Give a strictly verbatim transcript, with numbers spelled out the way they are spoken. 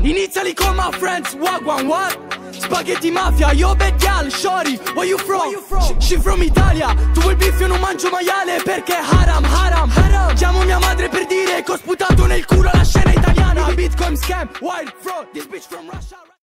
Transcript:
Iniziali con my friends, wagwan, what? Spaghetti mafia, yo bad gal, shorty, where you from? She, she from Italia, tu vuoi beef, io non mangio maiale perché haram, haram, haram. Chiamo mia madre per dire che ho sputato nel culo la scena italiana. Bitcoin scam, wild fraud, this bitch from Russia.